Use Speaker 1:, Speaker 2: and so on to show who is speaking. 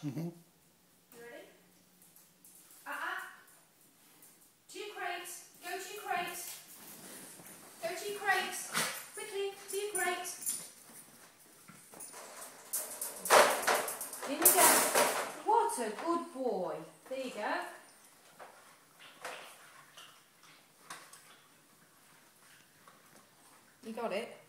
Speaker 1: Mm-hmm.
Speaker 2: You ready? To your crate. Go to your crate. Go to your crate. Quickly, to your crate. In you go. What a good boy. There you go. You got it.